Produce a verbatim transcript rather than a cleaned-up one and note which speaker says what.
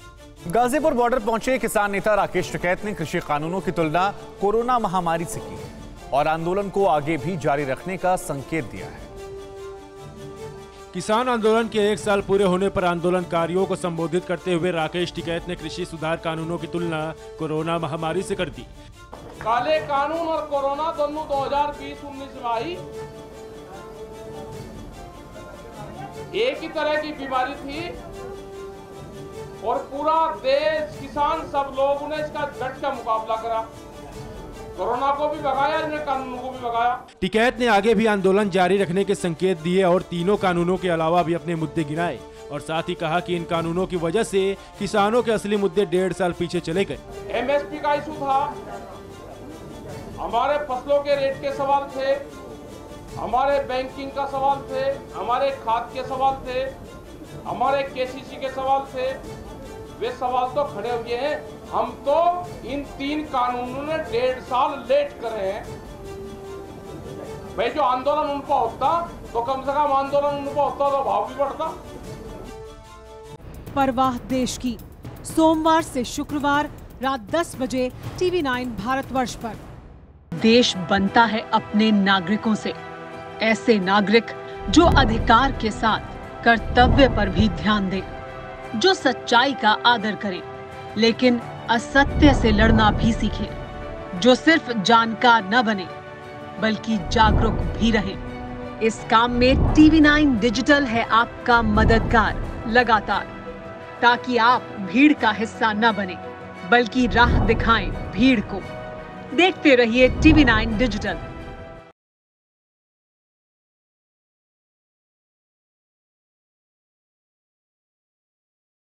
Speaker 1: Ghazipur border पहुंचे किसान नेता राकेश टिकैत ने कृषि कानूनों की तुलना कोरोना महामारी से की और आंदोलन को आगे भी जारी रखने का संकेत दिया है।
Speaker 2: किसान आंदोलन के एक साल पूरे होने पर आंदोलनकारियों को संबोधित करते हुए राकेश टिकैत ने कृषि सुधार कानूनों की तुलना कोरोना महामारी से कर दी।
Speaker 3: काले कानून और कोरोना दोनों दो हजार बीस उन्नीस में आई, एक ही तरह की बीमारी थी और पूरा देश, किसान, सब लोगों ने इसका डट का मुकाबला करा। कोरोना को भी भगाया, इन्हें कानूनों को भी भगाया।
Speaker 2: टिकैत ने आगे भी आंदोलन जारी रखने के संकेत दिए और तीनों कानूनों के अलावा भी अपने मुद्दे गिनाए और साथ ही कहा कि इन कानूनों की वजह से किसानों के असली मुद्दे डेढ़ साल पीछे चले गए।
Speaker 3: एमएसपी का इशू था, हमारे फसलों के रेट के सवाल थे, हमारे बैंकिंग का सवाल थे, हमारे खाद के सवाल थे, हमारे केसीसी के सवाल थे। वे सवाल तो खड़े हुए हैं। हम तो इन तीन कानूनों ने डेढ़ साल लेट करे हैं। भाई जो आंदोलन उन पर होता तो कम से कम आंदोलन उन पर होता तो भाव भी बढ़ता।
Speaker 4: परवाह देश की, सोमवार से शुक्रवार रात दस बजे टीवी नाइन भारतवर्ष पर।
Speaker 5: देश बनता है अपने नागरिकों से, ऐसे नागरिक जो अधिकार के साथ कर्तव्य पर भी ध्यान दें, जो सच्चाई का आदर करें लेकिन असत्य से लड़ना भी सीखे, जो सिर्फ जानकार न बने बल्कि जागरूक भी रहें। इस काम में टीवी नाइन डिजिटल है आपका मददगार लगातार, ताकि आप भीड़ का हिस्सा न बने बल्कि राह दिखाएं भीड़ को। देखते रहिए टीवी नाइन डिजिटल।